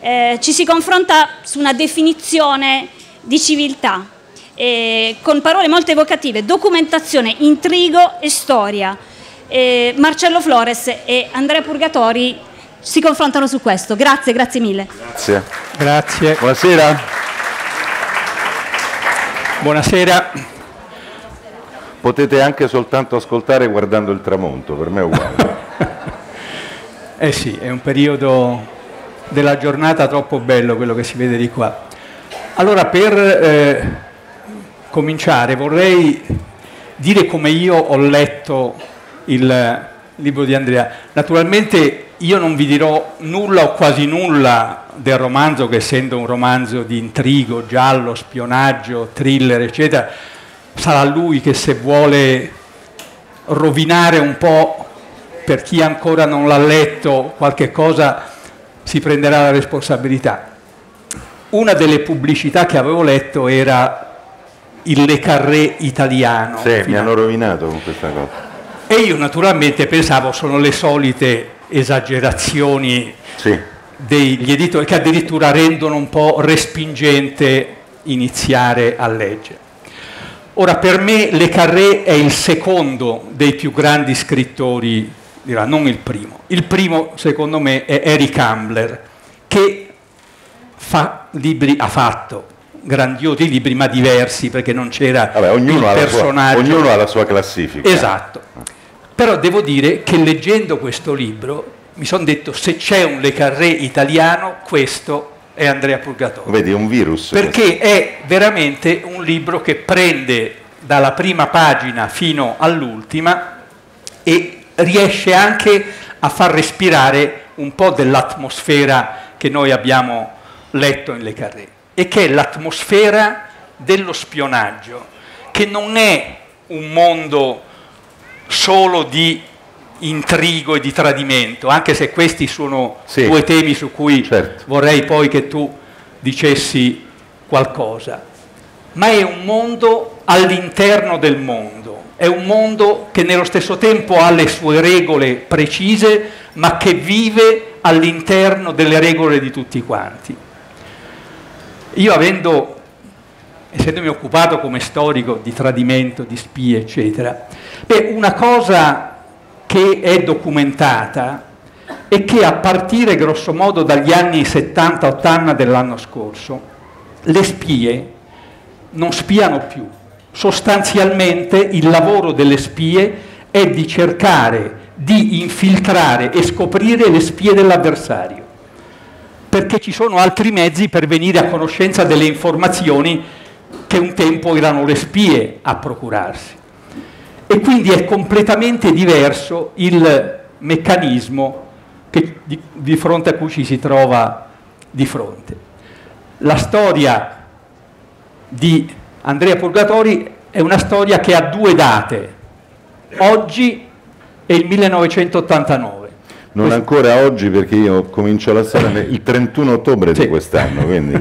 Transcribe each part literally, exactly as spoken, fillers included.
eh, ci si confronta su una definizione di civiltà, eh, con parole molto evocative: documentazione, intrigo e storia. Eh, Marcello Flores e Andrea Purgatori si confrontano su questo. Grazie, grazie mille. Grazie. Grazie. Buonasera. Buonasera. Potete anche soltanto ascoltare guardando il tramonto, per me è uguale. Eh sì, è un periodo della giornata troppo bello quello che si vede di qua. Allora, per eh, cominciare vorrei dire come io ho letto il libro di Andrea. Naturalmente io non vi dirò nulla o quasi nulla del romanzo, che essendo un romanzo di intrigo, giallo, spionaggio, thriller, eccetera, sarà lui che, se vuole rovinare un po' per chi ancora non l'ha letto qualche cosa, si prenderà la responsabilità. Una delle pubblicità che avevo letto era il Le Carré italiano. Sì, mi hanno rovinato con questa cosa. E io naturalmente pensavo sono le solite esagerazioni Sì. degli editori, che addirittura rendono un po' respingente iniziare a leggere. Ora, per me Le Carré è il secondo dei più grandi scrittori, dirà, non il primo. Il primo, secondo me, è Eric Ambler, che fa libri, ha fatto grandiosi libri, ma diversi, perché non c'era Vabbè, ognuno il ha personaggio. La sua, ognuno ha la sua classifica. Esatto. Però devo dire che leggendo questo libro mi sono detto, se c'è un Le Carré italiano, questo è Andrea Purgatori. Vedi, è un virus. Perché è veramente un libro che prende dalla prima pagina fino all'ultima e riesce anche a far respirare un po' dell'atmosfera che noi abbiamo letto in Le Carré, e che è l'atmosfera dello spionaggio, che non è un mondo solo di intrigo e di tradimento, anche se questi sono sì, due temi su cui certo. vorrei poi che tu dicessi qualcosa, ma è un mondo all'interno del mondo, è un mondo che nello stesso tempo ha le sue regole precise, ma che vive all'interno delle regole di tutti quanti. Io, avendo, essendomi occupato come storico di tradimento, di spie, eccetera, beh, una cosa che è documentata è che a partire grosso modo dagli anni settanta ottanta dell'anno scorso le spie non spiano più. Sostanzialmente il lavoro delle spie è di cercare di infiltrare e scoprire le spie dell'avversario, perché ci sono altri mezzi per venire a conoscenza delle informazioni che un tempo erano le spie a procurarsi. E quindi è completamente diverso il meccanismo che, di, di fronte a cui ci si trova di fronte. La storia di Andrea Purgatori è una storia che ha due date, oggi e il millenovecentottantanove. Non Questo... ancora oggi, perché io comincio la storia il trentuno ottobre sì. di quest'anno, quindi...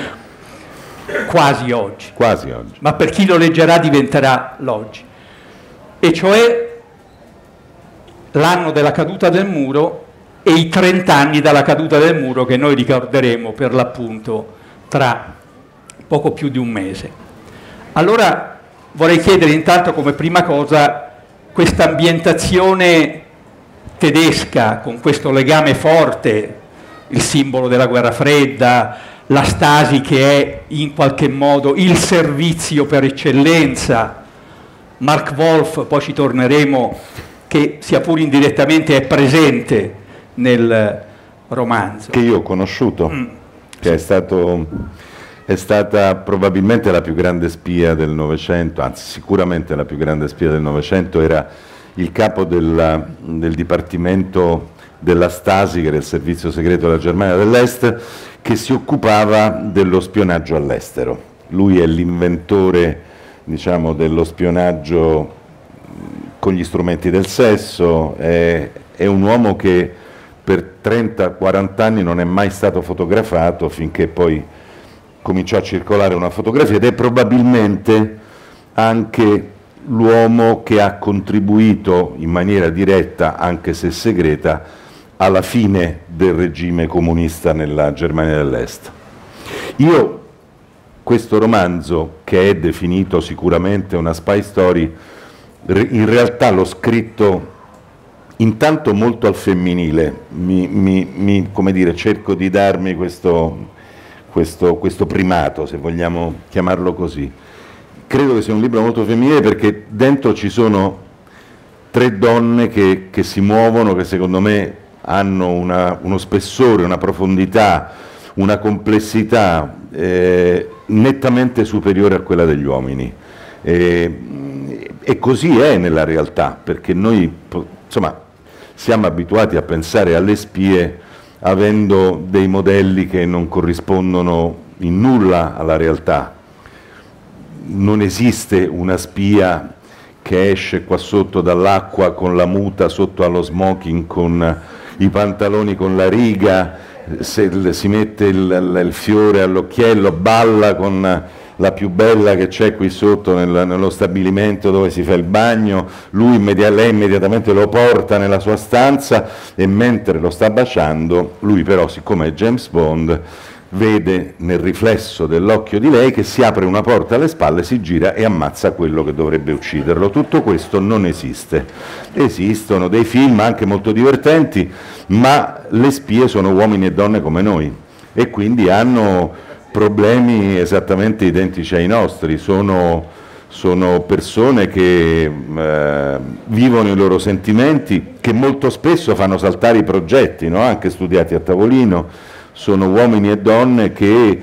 quasi oggi. Quasi oggi. Ma per chi lo leggerà diventerà l'oggi. E cioè l'anno della caduta del muro e i trent'anni dalla caduta del muro, che noi ricorderemo per l'appunto tra poco più di un mese. Allora vorrei chiedere intanto, come prima cosa, questa ambientazione tedesca con questo legame forte, il simbolo della guerra fredda, la Stasi che è in qualche modo il servizio per eccellenza, Mark Wolf, poi ci torneremo, che sia pur indirettamente è presente nel romanzo. Che io ho conosciuto, mm. che è, stato, è stata probabilmente la più grande spia del Novecento, anzi sicuramente la più grande spia del Novecento, era il capo della, del dipartimento della Stasi, che era il servizio segreto della Germania dell'Est, che si occupava dello spionaggio all'estero. Lui è l'inventore, diciamo, dello spionaggio con gli strumenti del sesso, è, è un uomo che per trenta quaranta anni non è mai stato fotografato, finché poi cominciò a circolare una fotografia, ed è probabilmente anche l'uomo che ha contribuito in maniera diretta, anche se segreta, alla fine del regime comunista nella Germania dell'Est. Io questo romanzo, che è definito sicuramente una spy story, in realtà l'ho scritto intanto molto al femminile, mi, mi, mi, come dire, cerco di darmi questo, questo, questo primato, se vogliamo chiamarlo così. Credo che sia un libro molto femminile perché dentro ci sono tre donne che, che si muovono, che secondo me hanno una, uno spessore, una profondità, una complessità eh, nettamente superiore a quella degli uomini. E, e così è nella realtà, perché noi insomma, siamo abituati a pensare alle spie avendo dei modelli che non corrispondono in nulla alla realtà. Non esiste una spia che esce qua sotto dall'acqua con la muta sotto allo smoking, con i pantaloni con la riga, se si mette il, il fiore all'occhiello, balla con la più bella che c'è qui sotto nel, nello stabilimento dove si fa il bagno, lui immedi- lei immediatamente lo porta nella sua stanza e mentre lo sta baciando, lui però, siccome è James Bond, vede nel riflesso dell'occhio di lei che si apre una porta alle spalle, si gira e ammazza quello che dovrebbe ucciderlo. Tutto questo non esiste. Esistono dei film anche molto divertenti, ma le spie sono uomini e donne come noi e quindi hanno problemi esattamente identici ai nostri, sono, sono persone che eh, vivono i loro sentimenti, che molto spesso fanno saltare i progetti, no? Anche studiati a tavolino. Sono uomini e donne che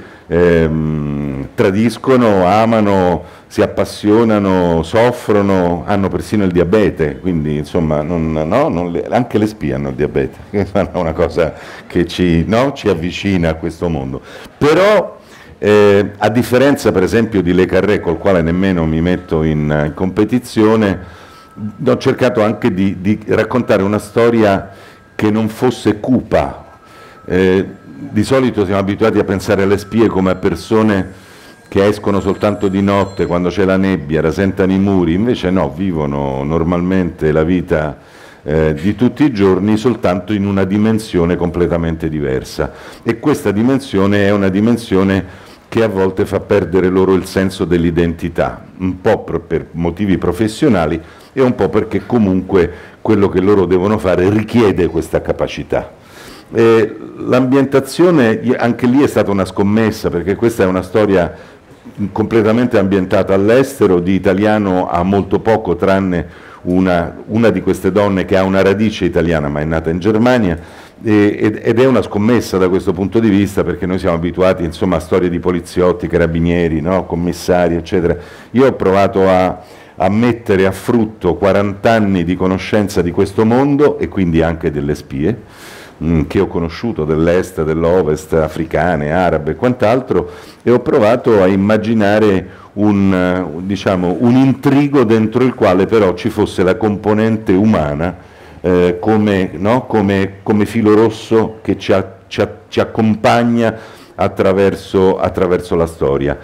ehm, tradiscono, amano, si appassionano, soffrono, hanno persino il diabete, quindi insomma non, no, non le, anche le spie hanno il diabete, che è una cosa che ci, no, ci avvicina a questo mondo. Però eh, a differenza per esempio di Le Carré, col quale nemmeno mi metto in, in competizione, ho cercato anche di, di raccontare una storia che non fosse cupa. Eh, Di solito siamo abituati a pensare alle spie come a persone che escono soltanto di notte quando c'è la nebbia, rasentano i muri, invece no, vivono normalmente la vita eh, di tutti i giorni soltanto in una dimensione completamente diversa e questa dimensione è una dimensione che a volte fa perdere loro il senso dell'identità, un po' per motivi professionali e un po' perché comunque quello che loro devono fare richiede questa capacità. Eh, l'ambientazione anche lì è stata una scommessa perché questa è una storia completamente ambientata all'estero, di italiano ha molto poco tranne una, una di queste donne che ha una radice italiana ma è nata in Germania e, ed è una scommessa da questo punto di vista perché noi siamo abituati insomma a storie di poliziotti, carabinieri, no? Commissari eccetera. Io ho provato a, a mettere a frutto quaranta anni di conoscenza di questo mondo e quindi anche delle spie che ho conosciuto dell'est, dell'ovest, africane, arabe e quant'altro, e ho provato a immaginare un, diciamo, un intrigo dentro il quale però ci fosse la componente umana eh, come, no? come, come filo rosso che ci, a, ci, a, ci accompagna attraverso, attraverso la storia,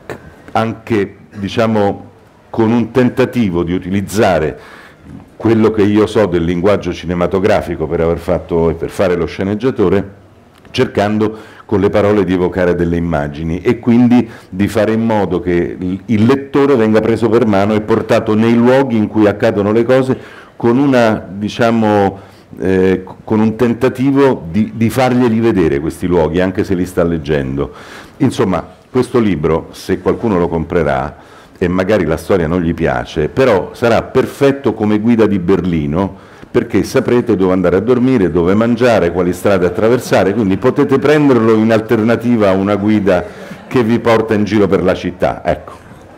anche diciamo, con un tentativo di utilizzare quello che io so del linguaggio cinematografico per aver fatto e per fare lo sceneggiatore, cercando con le parole di evocare delle immagini e quindi di fare in modo che il lettore venga preso per mano e portato nei luoghi in cui accadono le cose con una, diciamo, eh, con un tentativo di, di farglieli vedere questi luoghi, anche se li sta leggendo. Insomma, questo libro, se qualcuno lo comprerà, e magari la storia non gli piace, però sarà perfetto come guida di Berlino, perché saprete dove andare a dormire, dove mangiare, quali strade attraversare, quindi potete prenderlo in alternativa a una guida che vi porta in giro per la città. Ecco.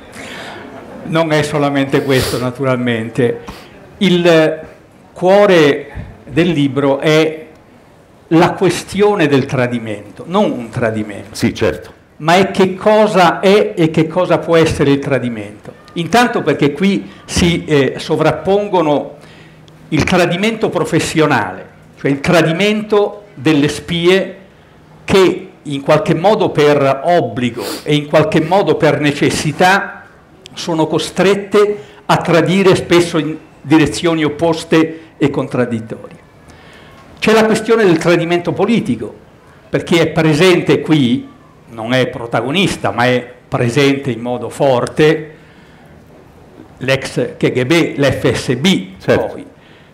Non è solamente questo, naturalmente. Il cuore del libro è la questione del tradimento, non un tradimento. Sì, certo. Ma è che cosa è e che cosa può essere il tradimento. Intanto perché qui si eh, sovrappongono il tradimento professionale, cioè il tradimento delle spie che in qualche modo per obbligo e in qualche modo per necessità sono costrette a tradire spesso in direzioni opposte e contraddittorie. C'è la questione del tradimento politico, perché è presente qui, non è protagonista, ma è presente in modo forte l'ex K G B, l'F S B, certo. Poi,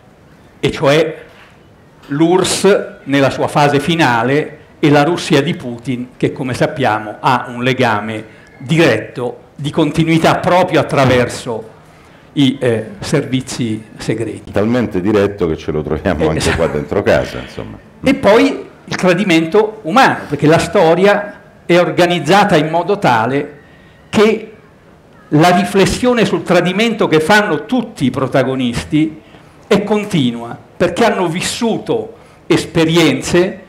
e cioè l'U R S S nella sua fase finale e la Russia di Putin, che come sappiamo ha un legame diretto di continuità proprio attraverso i eh, servizi segreti. Talmente diretto che ce lo troviamo eh, anche qua dentro casa, insomma. E poi il tradimento umano, perché la storia è organizzata in modo tale che la riflessione sul tradimento che fanno tutti i protagonisti è continua, perché hanno vissuto esperienze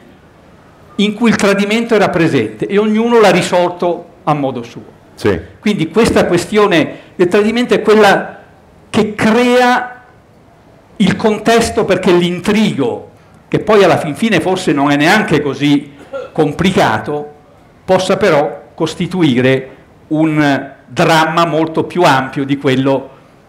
in cui il tradimento era presente e ognuno l'ha risolto a modo suo. Sì. Quindi questa questione del tradimento è quella che crea il contesto perché l'intrigo, che poi alla fin fine forse non è neanche così complicato, possa però costituire un dramma molto più ampio di quello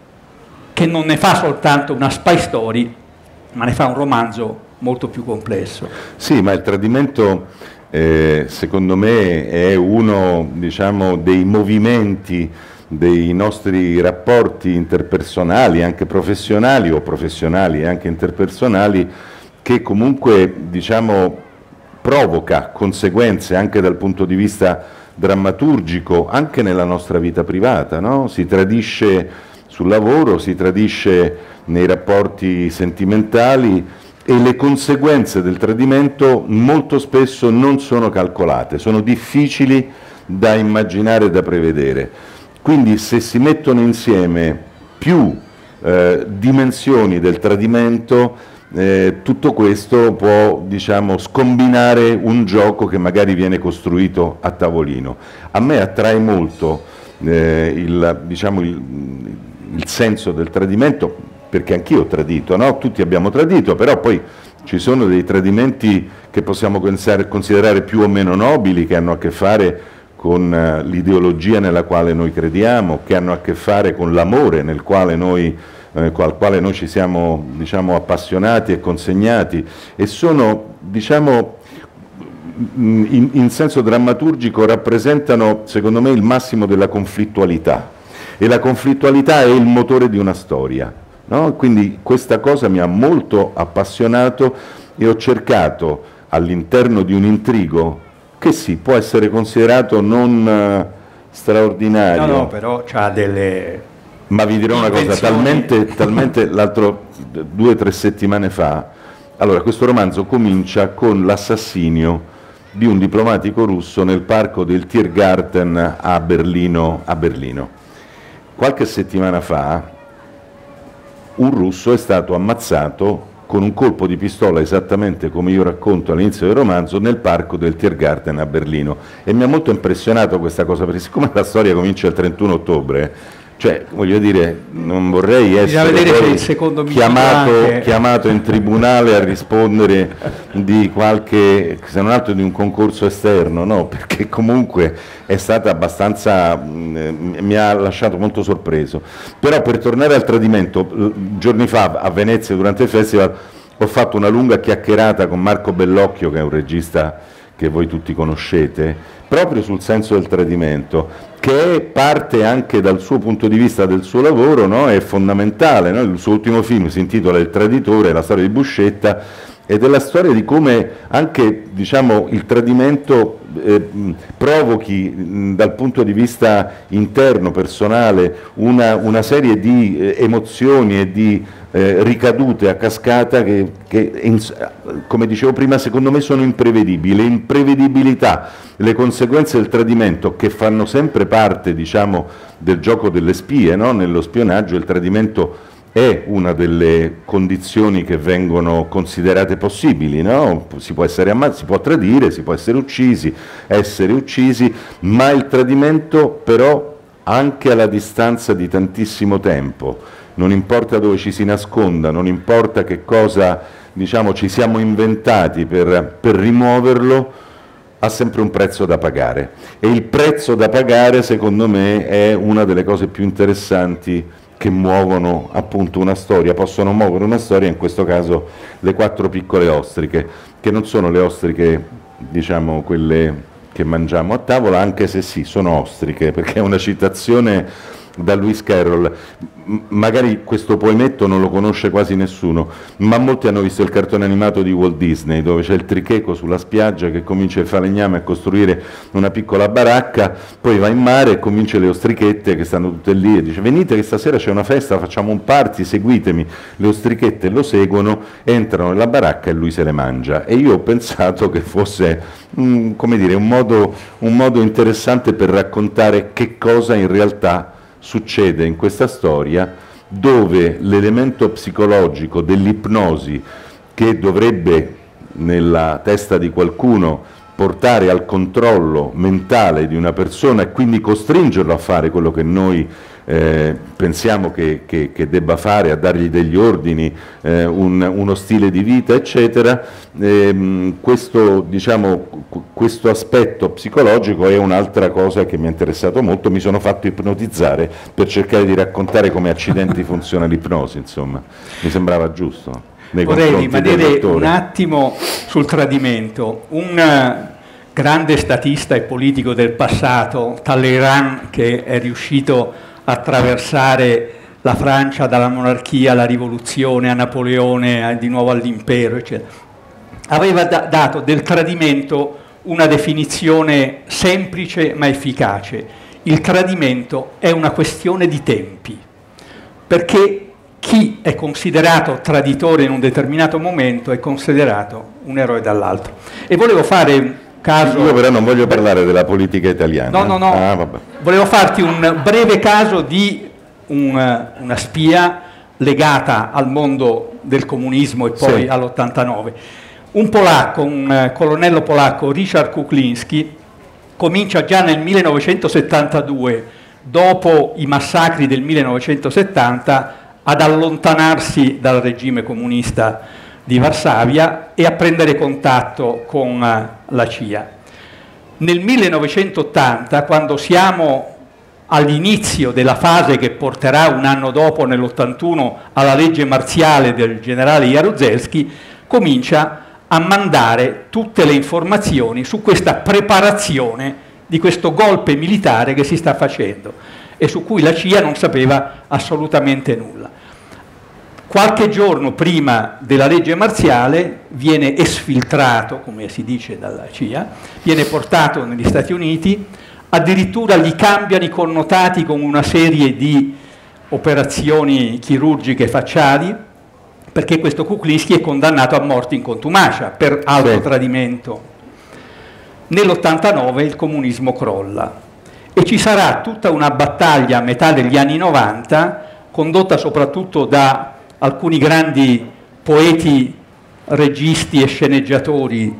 che non ne fa soltanto una spy story, ma ne fa un romanzo molto più complesso. Sì, ma il tradimento eh, secondo me è uno, diciamo, dei movimenti dei nostri rapporti interpersonali, anche professionali o professionali e anche interpersonali, che comunque, diciamo, provoca conseguenze anche dal punto di vista drammaturgico, anche nella nostra vita privata, no? Si tradisce sul lavoro, si tradisce nei rapporti sentimentali e le conseguenze del tradimento molto spesso non sono calcolate, sono difficili da immaginare e da prevedere. Quindi se si mettono insieme più eh, dimensioni del tradimento, eh, tutto questo può, diciamo, scombinare un gioco che magari viene costruito a tavolino. A me attrae molto eh, il, diciamo, il, il senso del tradimento, perché anch'io ho tradito, no? Tutti abbiamo tradito, però poi ci sono dei tradimenti che possiamo considerare più o meno nobili, che hanno a che fare con l'ideologia nella quale noi crediamo, che hanno a che fare con l'amore nel quale noi, eh, al quale noi ci siamo, diciamo, appassionati e consegnati, e sono, diciamo, in, in senso drammaturgico rappresentano, secondo me, il massimo della conflittualità, e la conflittualità è il motore di una storia, no? Quindi questa cosa mi ha molto appassionato e ho cercato all'interno di un intrigo che sì, può essere considerato non uh, straordinario. No, no, però c'ha delle... Ma vi dirò una cosa, talmente, talmente l'altro, due o tre settimane fa, allora questo romanzo comincia con l'assassinio di un diplomatico russo nel parco del Tiergarten a Berlino, a Berlino. Qualche settimana fa un russo è stato ammazzato con un colpo di pistola, esattamente come io racconto all'inizio del romanzo, nel parco del Tiergarten a Berlino. E mi ha molto impressionato questa cosa, perché siccome la storia comincia il trentuno ottobre, cioè, voglio dire, non vorrei essere poi chiamato, chiamato in tribunale a rispondere di qualche, se non altro di un concorso esterno, no? Perché comunque è stata abbastanza, mi ha lasciato molto sorpreso. Però per tornare al tradimento, giorni fa a Venezia durante il festival ho fatto una lunga chiacchierata con Marco Bellocchio, che è un regista che voi tutti conoscete, proprio sul senso del tradimento, che è parte anche dal suo punto di vista del suo lavoro, no? È fondamentale, no? Il suo ultimo film si intitola Il traditore, la storia di Buscetta, ed è la storia di come anche, diciamo, il tradimento eh, provochi mh, dal punto di vista interno, personale, una, una serie di eh, emozioni e di eh, ricadute a cascata che, che in, come dicevo prima, secondo me sono imprevedibili. Le imprevedibilità, le conseguenze del tradimento, che fanno sempre parte, diciamo, del gioco delle spie, no? Nello spionaggio il tradimento è una delle condizioni che vengono considerate possibili, no? Si può essere ammazzato, si può tradire, si può essere uccisi, essere uccisi, ma il tradimento però anche alla distanza di tantissimo tempo, non importa dove ci si nasconda, non importa che cosa, diciamo, ci siamo inventati per, per rimuoverlo, ha sempre un prezzo da pagare, e il prezzo da pagare, secondo me, è una delle cose più interessanti che muovono appunto una storia, possono muovere una storia, in questo caso le quattro piccole ostriche, che non sono le ostriche, diciamo, quelle che mangiamo a tavola, anche se sì, sono ostriche, perché è una citazione da Lewis Carroll. Magari questo poemetto non lo conosce quasi nessuno, ma molti hanno visto il cartone animato di Walt Disney, dove c'è il tricheco sulla spiaggia che comincia il falegname a costruire una piccola baracca, poi va in mare e comincia le ostrichette che stanno tutte lì e dice: venite che stasera c'è una festa, facciamo un party, seguitemi. Le ostrichette lo seguono, entrano nella baracca e lui se le mangia. E io ho pensato che fosse mm, come dire, un modo, un modo interessante per raccontare che cosa in realtà succede in questa storia, dove l'elemento psicologico dell'ipnosi, che dovrebbe nella testa di qualcuno portare al controllo mentale di una persona e quindi costringerlo a fare quello che noi eh, pensiamo che, che, che debba fare, a dargli degli ordini, eh, un, uno stile di vita, eccetera, eh, questo, diciamo, questo aspetto psicologico è un'altra cosa che mi ha interessato molto. Mi sono fatto ipnotizzare per cercare di raccontare come accidenti funziona l'ipnosi, insomma, mi sembrava giusto. Vorrei rimanere un attimo sul tradimento. Un grande statista e politico del passato, Talleyrand, che è riuscito a attraversare la Francia dalla monarchia alla rivoluzione, a Napoleone, di nuovo all'impero, eccetera, aveva da dato del tradimento una definizione semplice ma efficace. Il tradimento è una questione di tempi, perché chi è considerato traditore in un determinato momento è considerato un eroe dall'altro. E volevo fare un caso... Io però non voglio parlare della politica italiana. No, no, no. Ah, vabbè. Volevo farti un breve caso di un, una spia legata al mondo del comunismo e poi sì. all'ottantanove. Un polacco, un colonnello polacco, Richard Kuklinski, comincia già nel millenovecentosettantadue, dopo i massacri del millenovecentosettanta, ad allontanarsi dal regime comunista di Varsavia e a prendere contatto con la C I A. Nel millenovecentottanta, quando siamo all'inizio della fase che porterà un anno dopo, nell'ottantuno, alla legge marziale del generale Jaruzelski, comincia a mandare tutte le informazioni su questa preparazione di questo golpe militare che si sta facendo e su cui la C I A non sapeva assolutamente nulla. Qualche giorno prima della legge marziale viene esfiltrato, come si dice dalla C I A, viene portato negli Stati Uniti, addirittura gli cambiano i connotati con una serie di operazioni chirurgiche facciali, perché questo Kuklinski è condannato a morte in contumacia per alto sì. tradimento. Nell'ottantanove il comunismo crolla e ci sarà tutta una battaglia a metà degli anni novanta, condotta soprattutto da alcuni grandi poeti, registi e sceneggiatori,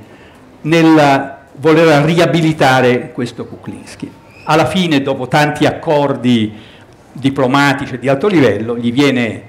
nel voler riabilitare questo Kuklinski. Alla fine, dopo tanti accordi diplomatici di alto livello, gli viene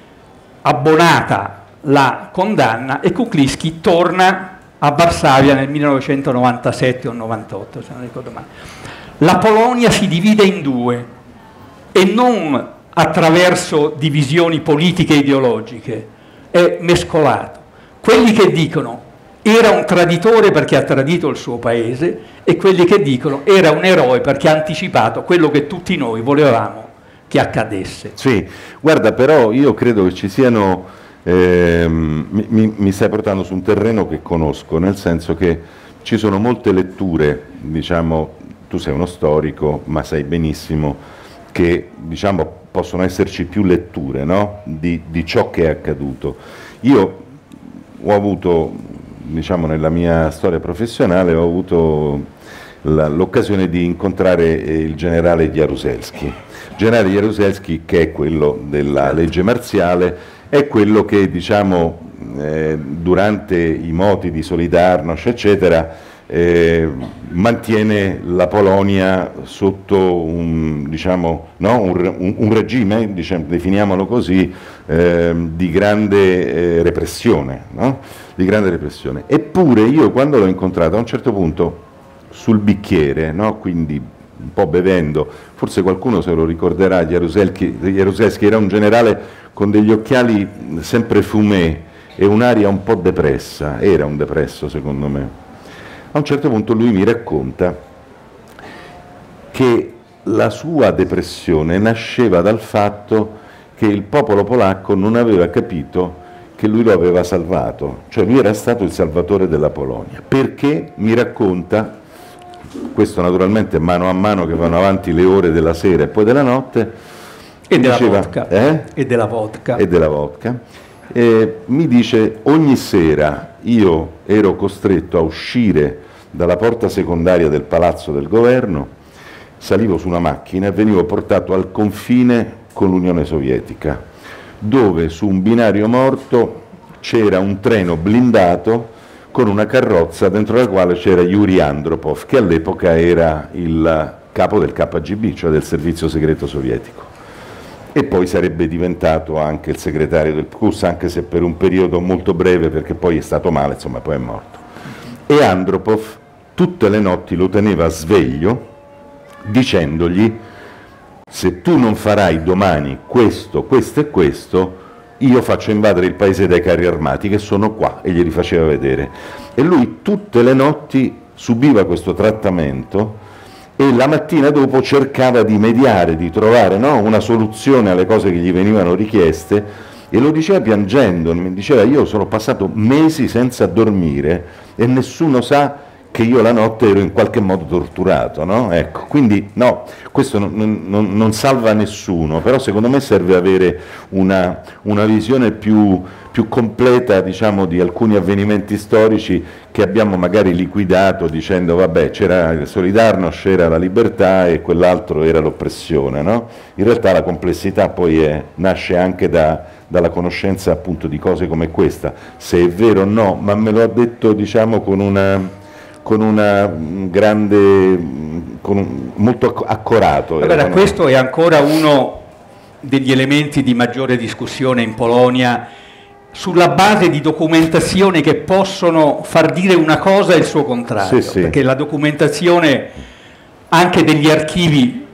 abbonata la condanna e Kuklinski torna a Varsavia nel millenovecentonovantasette o novantotto, se non ricordo male. La Polonia si divide in due e non attraverso divisioni politiche e ideologiche, è mescolato. Quelli che dicono era un traditore perché ha tradito il suo paese e quelli che dicono era un eroe perché ha anticipato quello che tutti noi volevamo che accadesse. Sì, guarda, però io credo che ci siano, eh, mi, mi stai portando su un terreno che conosco, nel senso che ci sono molte letture, diciamo, tu sei uno storico, ma sai benissimo che, diciamo, possono esserci più letture, no? di, di ciò che è accaduto. Io ho avuto, diciamo, nella mia storia professionale, ho avuto l'occasione di incontrare il generale Jaruzelski. Il generale Jaruzelski, che è quello della legge marziale, è quello che, diciamo, eh, durante i moti di Solidarnosc, eccetera, Eh, mantiene la Polonia sotto un, diciamo, no, un, un, un regime, diciamo, definiamolo così, eh, di grande eh, repressione, no? di grande repressione. Eppure io, quando l'ho incontrato, a un certo punto sul bicchiere, no? quindi un po' bevendo, forse qualcuno se lo ricorderà, Jaruzelski, Jaruzelski era un generale con degli occhiali sempre fumé e un'aria un po' depressa, era un depresso secondo me. A un certo punto lui mi racconta che la sua depressione nasceva dal fatto che il popolo polacco non aveva capito che lui lo aveva salvato, cioè lui era stato il salvatore della Polonia, perché mi racconta, questo naturalmente mano a mano che vanno avanti le ore della sera e poi della notte, e della diceva, vodka, eh? e della vodka, e della vodka, eh, mi dice ogni sera io ero costretto a uscire dalla porta secondaria del palazzo del governo, salivo su una macchina e venivo portato al confine con l'Unione Sovietica, dove su un binario morto c'era un treno blindato con una carrozza dentro la quale c'era Yuri Andropov, che all'epoca era il capo del K G B, cioè del servizio segreto sovietico, e poi sarebbe diventato anche il segretario del P Q S, anche se per un periodo molto breve, perché poi è stato male, insomma poi è morto. E Andropov tutte le notti lo teneva sveglio dicendogli: se tu non farai domani questo, questo e questo, io faccio invadere il paese dai carri armati che sono qua, e glieli faceva vedere. E lui tutte le notti subiva questo trattamento e la mattina dopo cercava di mediare, di trovare, no, una soluzione alle cose che gli venivano richieste, e lo diceva piangendo, mi diceva: io sono passato mesi senza dormire e nessuno sa che io la notte ero in qualche modo torturato, no? Ecco, quindi no, questo non, non, non salva nessuno, però secondo me serve avere una, una visione più, più completa, diciamo, di alcuni avvenimenti storici che abbiamo magari liquidato dicendo vabbè, c'era il Solidarnosc, era la libertà e quell'altro era l'oppressione, no? In realtà la complessità poi è, nasce anche da, dalla conoscenza appunto di cose come questa, se è vero o no, ma me lo ha detto, diciamo, con una... con una grande, con un, molto accorato. Allora, questo è ancora uno degli elementi di maggiore discussione in Polonia, sulla base di documentazioni che possono far dire una cosa e il suo contrario, sì, sì. Perché la documentazione anche degli archivi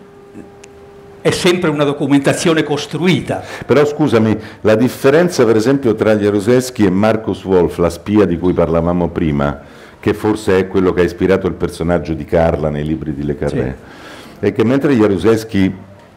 è sempre una documentazione costruita. Però scusami, la differenza per esempio tra Jaruzelski e Markus Wolf, la spia di cui parlavamo prima, che forse è quello che ha ispirato il personaggio di Carla nei libri di Le Carré, sì. È che mentre Jaruzelski,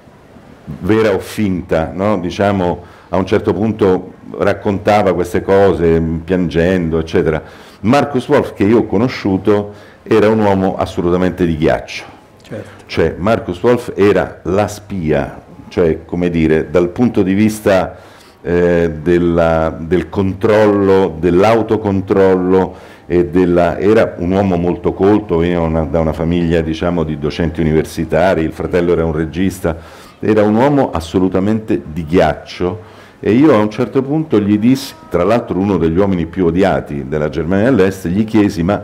vera o finta, no? Diciamo, a un certo punto raccontava queste cose piangendo, eccetera, Markus Wolf, che io ho conosciuto, era un uomo assolutamente di ghiaccio. Certo. Cioè Markus Wolf era la spia, cioè, come dire, dal punto di vista eh, della, del controllo, dell'autocontrollo, e della, era un uomo molto colto, veniva una, da una famiglia, diciamo, di docenti universitari, il fratello era un regista, era un uomo assolutamente di ghiaccio, e io a un certo punto gli dissi, tra l'altro uno degli uomini più odiati della Germania dell'Est, gli chiesi: ma,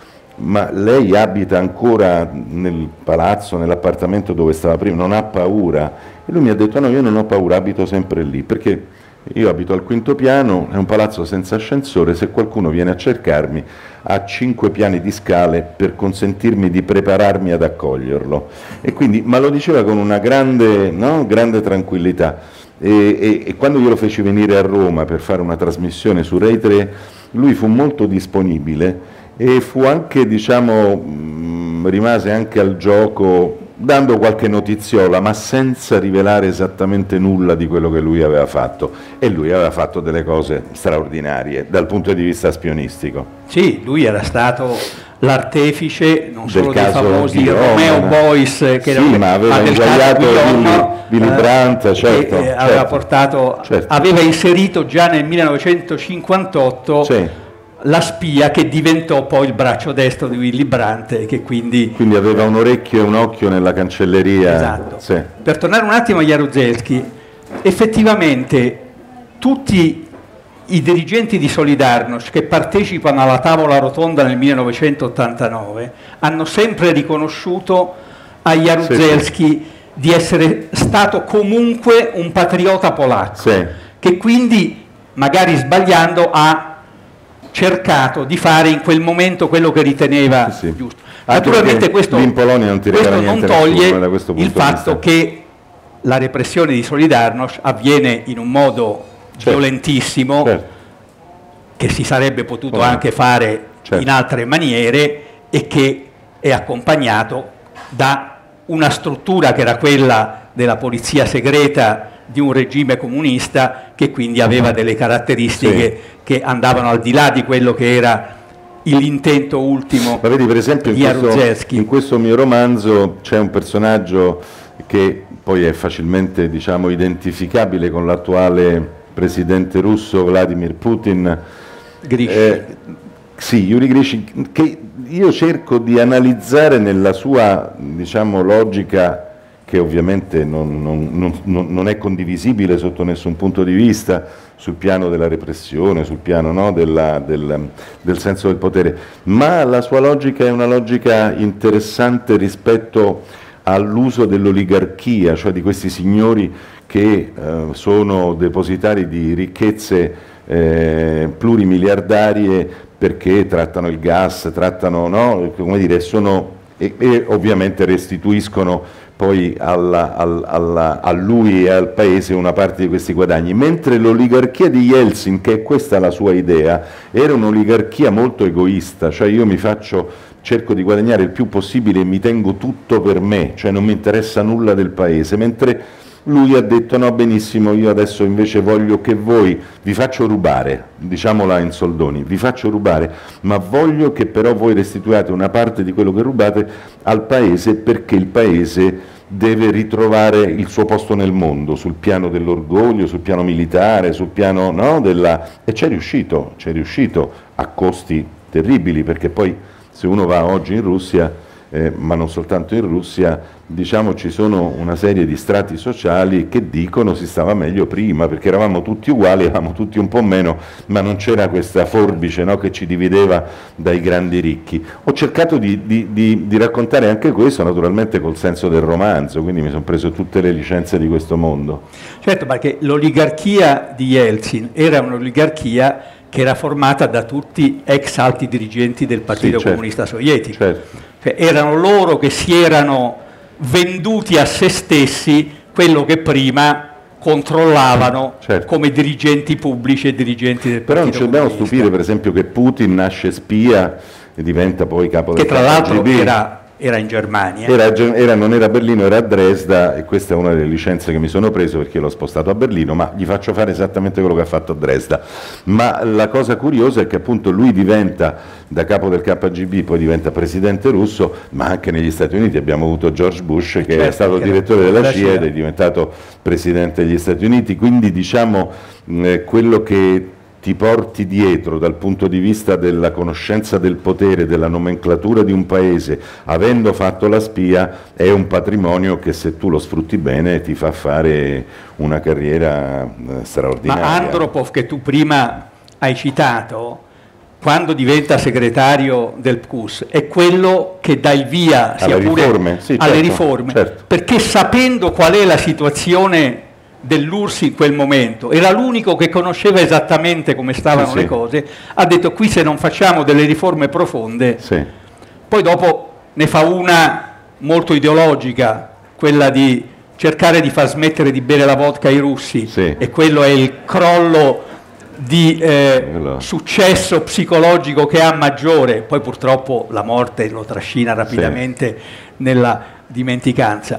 ma lei abita ancora nel palazzo, nell'appartamento dove stava prima, non ha paura? E lui mi ha detto: no, io non ho paura, abito sempre lì, perché io abito al quinto piano, è un palazzo senza ascensore, se qualcuno viene a cercarmi ha cinque piani di scale per consentirmi di prepararmi ad accoglierlo. E quindi, ma lo diceva con una grande, no, grande tranquillità. E, e, e quando io lo feci venire a Roma per fare una trasmissione su Rai tre, lui fu molto disponibile e fu anche, diciamo, mh, rimase anche al gioco, dando qualche notiziola, ma senza rivelare esattamente nulla di quello che lui aveva fatto. E lui aveva fatto delle cose straordinarie dal punto di vista spionistico. Sì, lui era stato l'artefice non solo dei famosi Romeo Boys, che sì, era ma aveva inguagliato Willy, Willy Brandt, eh, certo, che certo, aveva portato, certo. aveva inserito già nel millenovecentocinquantotto sì. la spia che diventò poi il braccio destro di Willy Brandt, che quindi... Quindi aveva un orecchio e un occhio nella cancelleria. Esatto. Sì. Per tornare un attimo a Jaruzelski, effettivamente tutti i dirigenti di Solidarnosc che partecipano alla tavola rotonda nel millenovecentottantanove hanno sempre riconosciuto a Jaruzelski sì, sì. di essere stato comunque un patriota polacco, sì. che quindi, magari sbagliando, ha cercato di fare in quel momento quello che riteneva sì, sì. giusto. Anche Naturalmente questo, in Polonia non, ti questo non toglie nessuno, da questo punto il fatto che la repressione di Solidarnosc avviene in un modo certo. violentissimo, certo. che si sarebbe potuto oh. anche fare certo. in altre maniere e che è accompagnato da una struttura che era quella della polizia segreta di un regime comunista, che quindi aveva delle caratteristiche sì. che andavano al di là di quello che era l'intento ultimo. Ma vedi, per esempio, in questo, in questo mio romanzo c'è un personaggio che poi è facilmente, diciamo, identificabile con l'attuale presidente russo Vladimir Putin. Grishin. Eh, sì, Yuri Grishin, che io cerco di analizzare nella sua, diciamo, logica, che ovviamente non, non, non, non è condivisibile sotto nessun punto di vista, sul piano della repressione, sul piano no, della, del, del senso del potere, ma la sua logica è una logica interessante rispetto all'uso dell'oligarchia, cioè di questi signori che eh, sono depositari di ricchezze eh, plurimiliardarie, perché trattano il gas, trattano, no, come dire, sono, e, e ovviamente restituiscono poi alla, alla, a lui e al paese una parte di questi guadagni, mentre l'oligarchia di Yeltsin, che è questa la sua idea, era un'oligarchia molto egoista, cioè io mi faccio, cerco di guadagnare il più possibile e mi tengo tutto per me, cioè non mi interessa nulla del paese, mentre lui ha detto no, benissimo, io adesso invece voglio che voi, vi faccio rubare, diciamola in soldoni, vi faccio rubare, ma voglio che però voi restituiate una parte di quello che rubate al paese, perché il paese deve ritrovare il suo posto nel mondo, sul piano dell'orgoglio, sul piano militare, sul piano, no, della... e c'è riuscito, c'è riuscito a costi terribili, perché poi se uno va oggi in Russia, eh, ma non soltanto in Russia, diciamo ci sono una serie di strati sociali che dicono si stava meglio prima, perché eravamo tutti uguali, eravamo tutti un po' meno, ma non c'era questa forbice, no, che ci divideva dai grandi ricchi. Ho cercato di, di, di, di raccontare anche questo, naturalmente col senso del romanzo, quindi mi sono preso tutte le licenze di questo mondo. Certo, perché l'oligarchia di Yeltsin era un'oligarchia che era formata da tutti ex alti dirigenti del Partito sì, certo, Comunista Sovietico. Certo. Cioè, erano loro che si erano venduti a se stessi quello che prima controllavano certo. come dirigenti pubblici e dirigenti del Però Partito Comunista. Però non ci dobbiamo stupire, per esempio, che Putin nasce spia e diventa poi capo del K G B. Che tra l'altro era... Era in Germania. Era, era, non era a Berlino, era a Dresda, e questa è una delle licenze che mi sono preso perché l'ho spostato a Berlino, ma gli faccio fare esattamente quello che ha fatto a Dresda. Ma la cosa curiosa è che appunto lui diventa, da capo del K G B, poi diventa presidente russo, ma anche negli Stati Uniti abbiamo avuto George Bush che certo, è stato direttore della C I A ed è diventato presidente degli Stati Uniti, quindi diciamo eh, quello che ti porti dietro dal punto di vista della conoscenza del potere, della nomenclatura di un paese, avendo fatto la spia, è un patrimonio che se tu lo sfrutti bene ti fa fare una carriera eh, straordinaria. Ma Andropov, che tu prima hai citato, quando diventa segretario del P Q S, è quello che dà il via sia alle pure riforme, sì, alle certo, riforme certo. Perché sapendo qual è la situazione dell'U R S S in quel momento, era l'unico che conosceva esattamente come stavano sì, le sì. cose, ha detto qui se non facciamo delle riforme profonde, sì. poi dopo ne fa una molto ideologica, quella di cercare di far smettere di bere la vodka ai russi, sì. e quello è il crollo di eh, successo psicologico che ha maggiore, poi purtroppo la morte lo trascina rapidamente sì. nella dimenticanza.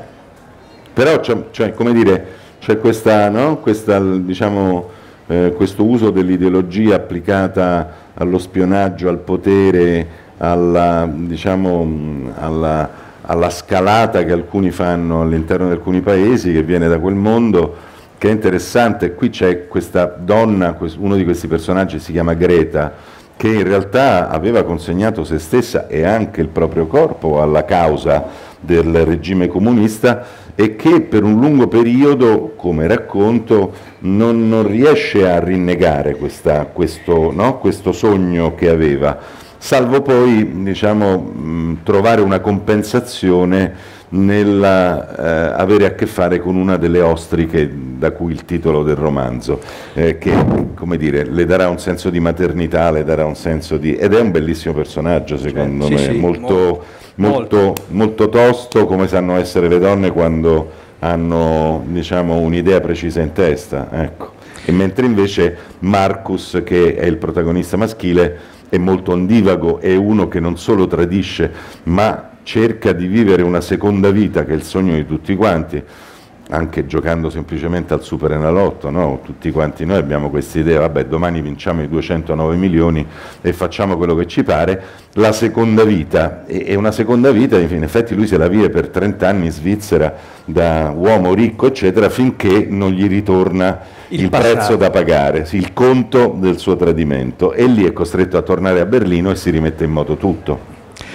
Però c'è, cioè, come dire, c'è questa, no? questa, diciamo, eh, questo uso dell'ideologia applicata allo spionaggio, al potere, alla, diciamo, alla, alla scalata che alcuni fanno all'interno di alcuni paesi, che viene da quel mondo, che è interessante. Qui c'è questa donna, uno di questi personaggi si chiama Greta, che in realtà aveva consegnato se stessa e anche il proprio corpo alla causa del regime comunista, e che per un lungo periodo, come racconto, non, non riesce a rinnegare questa, questo, no? questo sogno che aveva. salvo poi, diciamo, mh, trovare una compensazione nella eh, avere a che fare con una delle ostriche da cui il titolo del romanzo, eh, che, come dire, le darà un senso di maternità, le darà un senso di... ed è un bellissimo personaggio, secondo cioè, me, sì, sì, molto, molto, molto, molto. molto tosto, come sanno essere le donne quando hanno, diciamo, un'idea precisa in testa, ecco. E mentre invece Marcus, che è il protagonista maschile, è molto ondivago, è uno che non solo tradisce, ma cerca di vivere una seconda vita, che è il sogno di tutti quanti, anche giocando semplicemente al Superenalotto, no? Tutti quanti noi abbiamo questa idea, vabbè, domani vinciamo i duecentonove milioni e facciamo quello che ci pare. La seconda vita, è una seconda vita, in effetti lui se la vive per trenta anni in Svizzera da uomo ricco, eccetera, finché non gli ritorna il, il prezzo da pagare, sì, il conto del suo tradimento, e lì è costretto a tornare a Berlino e si rimette in moto tutto.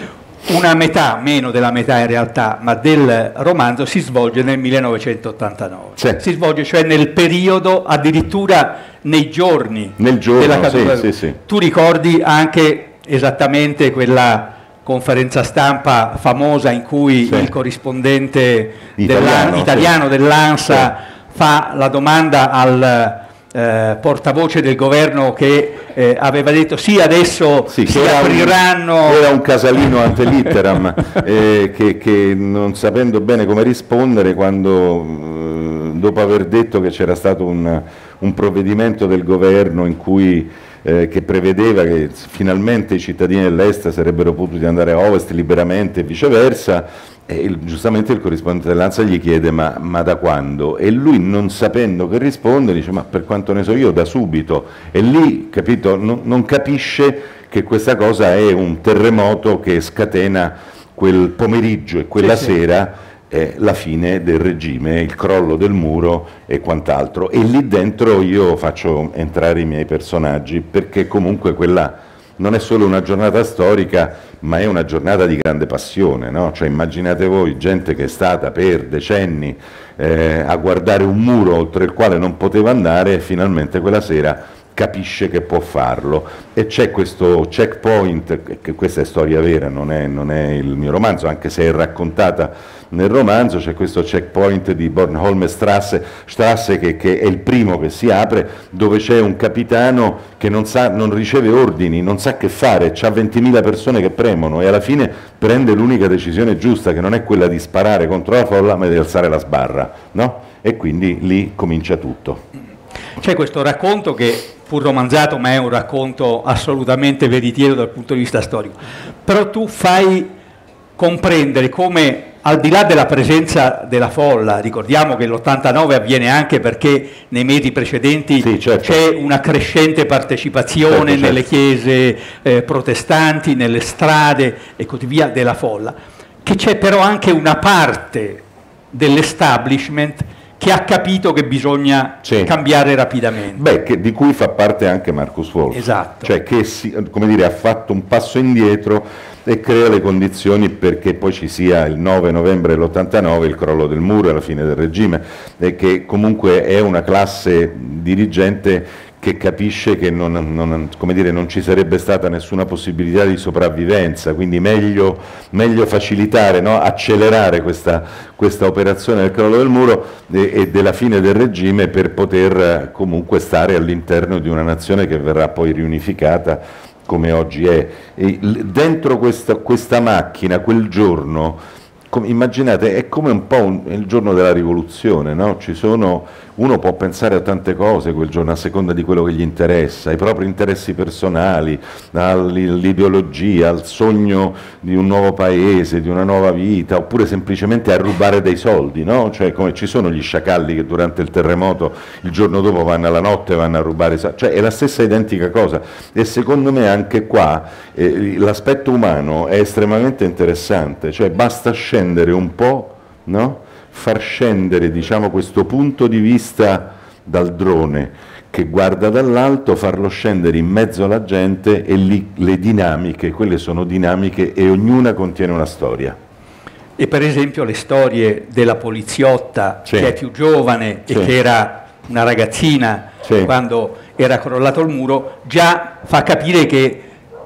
Una metà, meno della metà in realtà, ma del romanzo si svolge nel millenovecentottantanove. Sì. Si svolge cioè nel periodo, addirittura nei giorni nel giorno, della caduta. Sì, sì, sì. Tu ricordi anche esattamente quella conferenza stampa famosa in cui sì. il corrispondente italiano, italiano sì. dell'ANSA sì. fa la domanda al Eh, portavoce del governo che eh, aveva detto sì, adesso sì, si era apriranno... Un, era un casalino ante litteram, eh, che, che non sapendo bene come rispondere, quando eh, dopo aver detto che c'era stato un, un provvedimento del governo in cui eh, che prevedeva che finalmente i cittadini dell'est sarebbero potuti andare a ovest liberamente e viceversa, e il, giustamente il corrispondente dell'ANSA gli chiede ma, ma da quando? E lui, non sapendo che rispondere, dice ma per quanto ne so io, da subito. E lì, capito, non, non capisce che questa cosa è un terremoto che scatena quel pomeriggio e quella sì, sera eh, la fine del regime, il crollo del muro e quant'altro. E lì dentro io faccio entrare i miei personaggi, perché comunque quella non è solo una giornata storica, ma è una giornata di grande passione, no? Cioè, immaginate voi gente che è stata per decenni eh, a guardare un muro oltre il quale non poteva andare e finalmente quella sera capisce che può farlo, e c'è questo checkpoint, che questa è storia vera, non è, non è il mio romanzo, anche se è raccontata nel romanzo. C'è questo checkpoint di Bornholmer Strasse, Strasse che, che è il primo che si apre, dove c'è un capitano che non, sa, non riceve ordini, non sa che fare, c'ha ventimila persone che premono e alla fine prende l'unica decisione giusta, che non è quella di sparare contro la folla, ma di alzare la sbarra, no? E quindi lì comincia tutto. C'è questo racconto che, pur romanzato, ma è un racconto assolutamente veritiero dal punto di vista storico, però tu fai comprendere come, al di là della presenza della folla, ricordiamo che l'ottantanove avviene anche perché nei mesi precedenti sì, certo. c'è una crescente partecipazione certo, nelle certo. chiese eh, protestanti, nelle strade e così via della folla, che c'è però anche una parte dell'establishment che ha capito che bisogna sì. cambiare rapidamente. Beh, che, di cui fa parte anche Marcus Wolf. Esatto. Cioè che si, come dire, ha fatto un passo indietro e crea le condizioni perché poi ci sia il nove novembre dell'ottantanove il crollo del muro e la fine del regime, e che comunque è una classe dirigente che capisce che non, non, come dire, non ci sarebbe stata nessuna possibilità di sopravvivenza, quindi meglio, meglio facilitare, no? accelerare questa, questa operazione del crollo del muro e, e della fine del regime, per poter comunque stare all'interno di una nazione che verrà poi riunificata come oggi è. E dentro questa, questa macchina, quel giorno, com, immaginate, è come un po' un, il giorno della rivoluzione, no? Ci sono, uno può pensare a tante cose quel giorno a seconda di quello che gli interessa, ai propri interessi personali, all'ideologia, al sogno di un nuovo paese, di una nuova vita, oppure semplicemente a rubare dei soldi, no? Cioè, come ci sono gli sciacalli che durante il terremoto il giorno dopo vanno alla notte e vanno a rubare, cioè è la stessa identica cosa. E secondo me anche qua eh, l'aspetto umano è estremamente interessante, cioè basta scendere un po', no? Far scendere, diciamo, questo punto di vista dal drone che guarda dall'alto, farlo scendere in mezzo alla gente, e lì le dinamiche, quelle sono dinamiche e ognuna contiene una storia. E per esempio le storie della poliziotta sì. che è più giovane sì. e che era una ragazzina sì. quando era crollato il muro, già fa capire che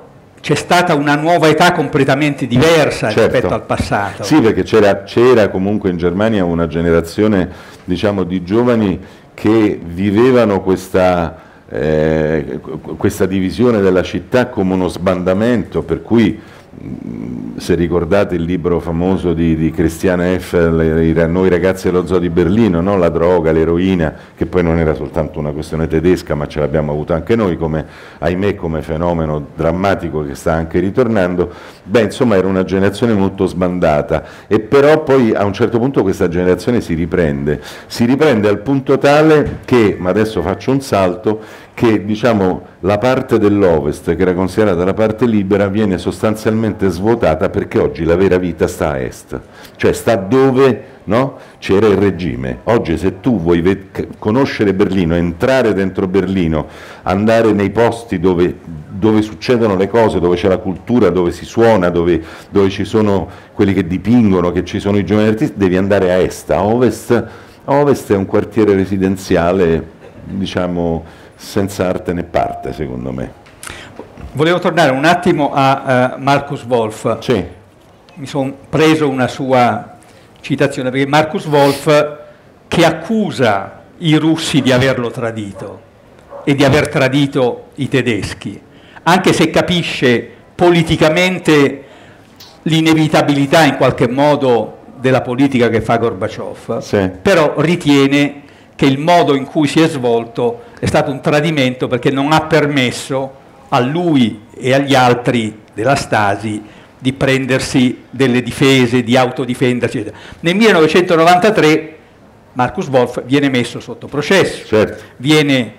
c'è stata una nuova età completamente diversa, certo, rispetto al passato. Sì, perché c'era, c'era comunque in Germania una generazione, diciamo, di giovani che vivevano questa, eh, questa divisione della città come uno sbandamento, per cui, se ricordate il libro famoso di, di Christiane Eiffel, Noi ragazzi dello zoo di Berlino, no? La droga, l'eroina, che poi non era soltanto una questione tedesca, ma ce l'abbiamo avuto anche noi, come, ahimè, come fenomeno drammatico che sta anche ritornando. Beh, insomma, era una generazione molto sbandata, e però poi a un certo punto questa generazione si riprende, si riprende al punto tale che, ma adesso faccio un salto, che, diciamo, la parte dell'Ovest, che era considerata la parte libera, viene sostanzialmente svuotata, perché oggi la vera vita sta a est, cioè sta dove, no? C'era il regime. Oggi, se tu vuoi conoscere Berlino, entrare dentro Berlino, andare nei posti dove, dove succedono le cose, dove c'è la cultura, dove si suona, dove, dove ci sono quelli che dipingono, che ci sono i giovani artisti, devi andare a est. A ovest, a ovest è un quartiere residenziale, diciamo, senza arte né parte, secondo me. Volevo tornare un attimo a uh, Markus Wolf. Sì. Mi sono preso una sua citazione, perché Markus Wolf, che accusa i russi di averlo tradito e di aver tradito i tedeschi, anche se capisce politicamente l'inevitabilità in qualche modo della politica che fa Gorbaciov, sì, però ritiene che il modo in cui si è svolto è stato un tradimento, perché non ha permesso a lui e agli altri della Stasi di prendersi delle difese, di autodifendersi, eccetera. Nel millenovecentonovantatré Markus Wolf viene messo sotto processo, certo, viene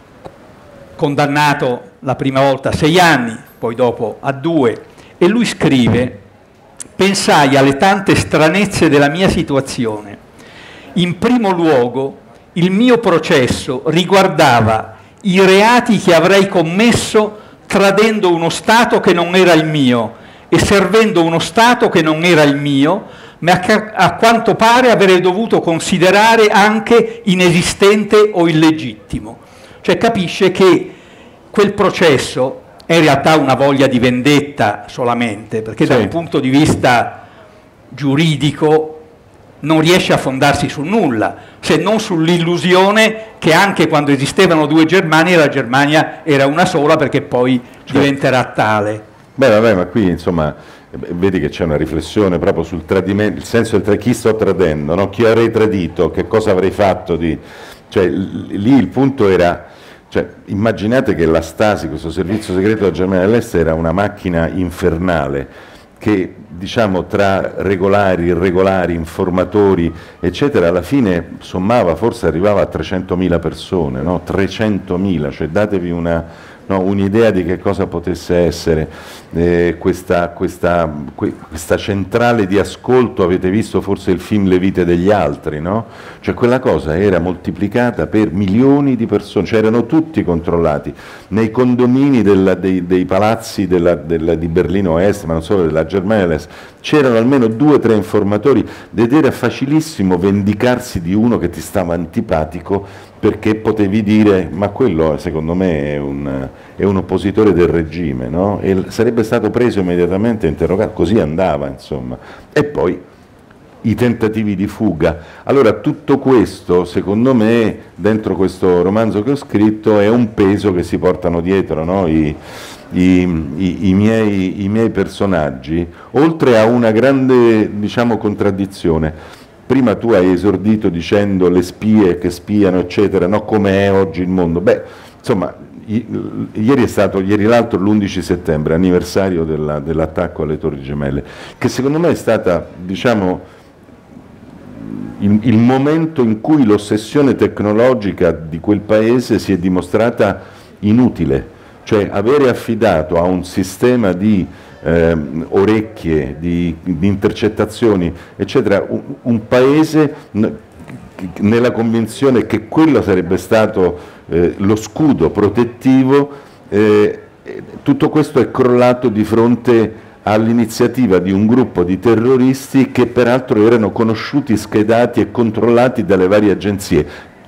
condannato la prima volta a sei anni, poi dopo a due, e lui scrive: pensai alle tante stranezze della mia situazione. In primo luogo, il mio processo riguardava i reati che avrei commesso tradendo uno Stato che non era il mio e servendo uno Stato che non era il mio, ma che a quanto pare avrei dovuto considerare anche inesistente o illegittimo. Cioè capisce che quel processo è in realtà una voglia di vendetta solamente, perché sì, da un punto di vista giuridico non riesce a fondarsi su nulla, se non sull'illusione che anche quando esistevano due Germanie, la Germania era una sola, perché poi certo, diventerà tale. Beh, vabbè, ma qui, insomma, vedi che c'è una riflessione proprio sul tradimento, il senso del tra chi sto tradendo, no? Chi avrei tradito, che cosa avrei fatto di... Cioè, lì il punto era... Cioè, immaginate che la Stasi, questo servizio segreto della Germania dell'Est, era una macchina infernale, che, diciamo, tra regolari, irregolari, informatori, eccetera, alla fine sommava, forse arrivava a trecentomila persone, no? trecentomila, cioè datevi una, no, un'idea di che cosa potesse essere eh, questa, questa, que, questa centrale di ascolto. Avete visto forse il film Le vite degli altri, no? Cioè quella cosa era moltiplicata per milioni di persone, cioè erano tutti controllati. Nei condomini della, dei, dei palazzi della, della, di Berlino Est, ma non solo della Germania dell'Est, c'erano almeno due o tre informatori, ed era facilissimo vendicarsi di uno che ti stava antipatico, perché potevi dire: ma quello secondo me è un, è un oppositore del regime, no? E sarebbe stato preso immediatamente e interrogato, così andava, insomma. E poi i tentativi di fuga. Allora tutto questo, secondo me, dentro questo romanzo che ho scritto, è un peso che si portano dietro, no? I, i, i, i, miei, i miei personaggi, oltre a una grande, diciamo, contraddizione. Prima tu hai esordito dicendo le spie che spiano, eccetera, no? Come è oggi il mondo. Beh, insomma, ieri è stato, ieri l'altro, l'undici settembre, anniversario della, dell'attacco alle Torri Gemelle, che secondo me è stata, diciamo, il, il momento in cui l'ossessione tecnologica di quel paese si è dimostrata inutile. Cioè avere affidato a un sistema di eh, orecchie, di, di intercettazioni, eccetera, un, un paese n- nella convinzione che quello sarebbe stato eh, lo scudo protettivo, eh, tutto questo è crollato di fronte all'iniziativa di un gruppo di terroristi che peraltro erano conosciuti, schedati e controllati dalle varie agenzie.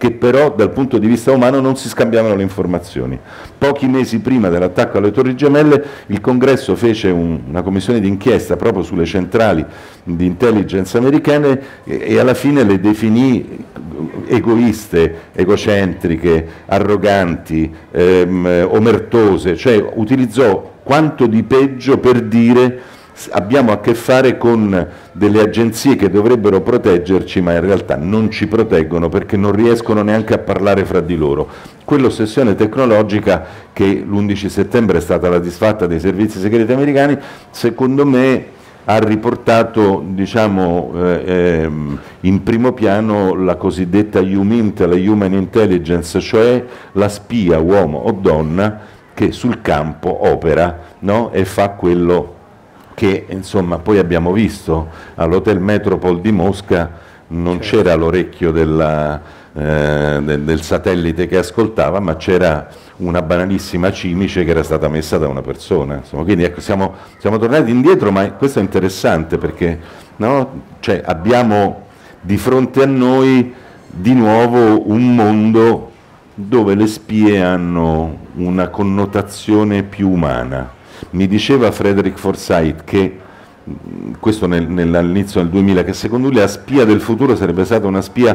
che però dal punto di vista umano non si scambiavano le informazioni. Pochi mesi prima dell'attacco alle Torri Gemelle il Congresso fece un, una commissione d'inchiesta proprio sulle centrali di intelligence americane e, e alla fine le definì egoiste, egocentriche, arroganti, ehm, omertose, cioè utilizzò quanto di peggio per dire abbiamo a che fare con delle agenzie che dovrebbero proteggerci ma in realtà non ci proteggono perché non riescono neanche a parlare fra di loro. Quell'ossessione tecnologica che l'undici settembre è stata la disfatta dei servizi segreti americani, secondo me ha riportato, diciamo, eh, in primo piano la cosiddetta HUMINT, la Human Intelligence, cioè la spia, uomo o donna, che sul campo opera, no? E fa quello che insomma poi abbiamo visto all'Hotel Metropole di Mosca, non certo. C'era l'orecchio della, eh, del, del satellite che ascoltava, ma c'era una banalissima cimice che era stata messa da una persona. Insomma, quindi ecco, siamo, siamo tornati indietro, ma questo è interessante perché no? Cioè, abbiamo di fronte a noi di nuovo un mondo dove le spie hanno una connotazione più umana. Mi diceva Frederick Forsyth che, questo nel, nell'inizio del duemila, che secondo lui la spia del futuro sarebbe stata una spia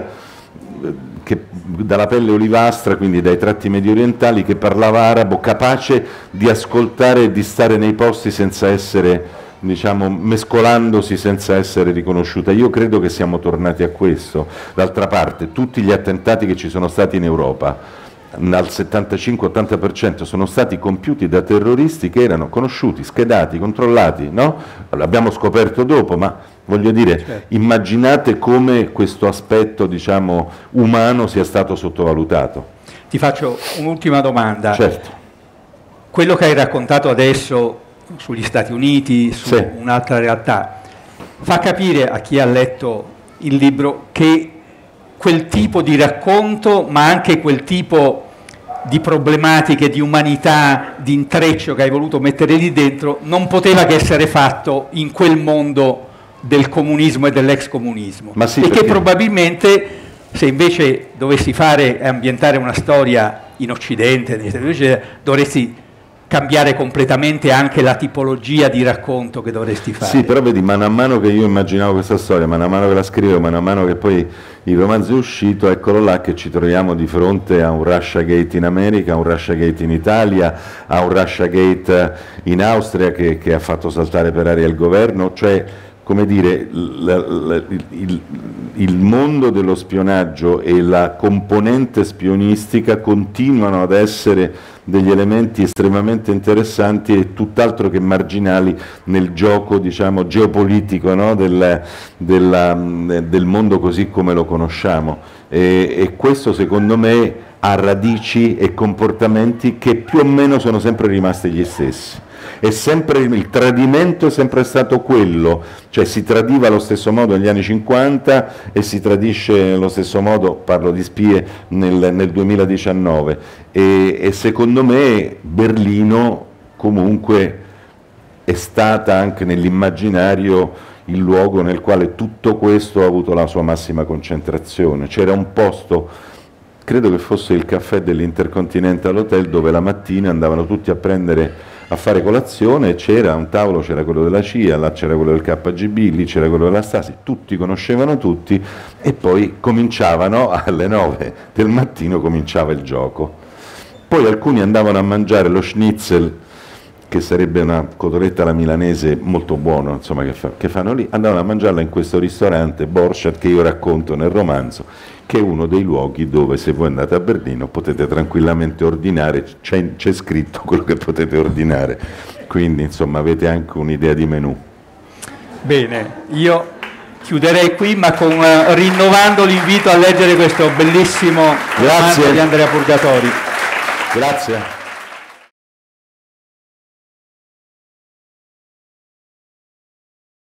che, dalla pelle olivastra, quindi dai tratti medio orientali, che parlava arabo, capace di ascoltare e di stare nei posti senza essere, diciamo, mescolandosi senza essere riconosciuta. Io credo che siamo tornati a questo. D'altra parte, tutti gli attentati che ci sono stati in Europa, al settantacinque ottanta per cento sono stati compiuti da terroristi che erano conosciuti, schedati, controllati, no? L'abbiamo scoperto dopo, ma voglio dire, certo. Immaginate come questo aspetto, diciamo, umano sia stato sottovalutato. Ti faccio un'ultima domanda. Certo. Quello che hai raccontato adesso sugli Stati Uniti, su sì. un'altra realtà, fa capire a chi ha letto il libro che quel tipo di racconto, ma anche quel tipo di problematiche, di umanità, di intreccio che hai voluto mettere lì dentro, non poteva che essere fatto in quel mondo del comunismo e dell'ex comunismo. Ma sì, e perché... che probabilmente, se invece dovessi fare e ambientare una storia in Occidente, dovresti cambiare completamente anche la tipologia di racconto che dovresti fare. Sì, però vedi, mano a mano che io immaginavo questa storia, mano a mano che la scrivevo, mano a mano che poi il romanzo è uscito, eccolo là che ci troviamo di fronte a un Russiagate in America, a un Russiagate in Italia, a un Russiagate in Austria che, che ha fatto saltare per aria il governo, cioè, come dire, la, la, il, il mondo dello spionaggio e la componente spionistica continuano ad essere degli elementi estremamente interessanti e tutt'altro che marginali nel gioco, diciamo, geopolitico, no? del, della, del mondo così come lo conosciamo. E, e questo secondo me ha radici e comportamenti che più o meno sono sempre rimasti gli stessi. È sempre, il tradimento è sempre stato quello, cioè si tradiva allo stesso modo negli anni cinquanta e si tradisce allo stesso modo, parlo di spie, nel, nel duemiladiciannove e, e secondo me Berlino comunque è stata anche nell'immaginario il luogo nel quale tutto questo ha avuto la sua massima concentrazione. C'era un posto, credo che fosse il caffè dell'Intercontinental Hotel, dove la mattina andavano tutti a prendere a fare colazione, c'era un tavolo, c'era quello della C I A, là c'era quello del K G B, lì c'era quello della Stasi, tutti conoscevano tutti e poi cominciavano alle nove del mattino cominciava il gioco. Poi alcuni andavano a mangiare lo schnitzel, che sarebbe una cotoletta alla milanese molto buona, insomma, che, fa, che fanno lì, andavano a mangiarla in questo ristorante Borchardt che io racconto nel romanzo, che è uno dei luoghi dove se voi andate a Berlino potete tranquillamente ordinare, c'è, c'è scritto quello che potete ordinare, quindi insomma avete anche un'idea di menù. Bene, io chiuderei qui, ma con, uh, rinnovando l'invito a leggere questo bellissimo romanzo di Andrea Purgatori. Grazie.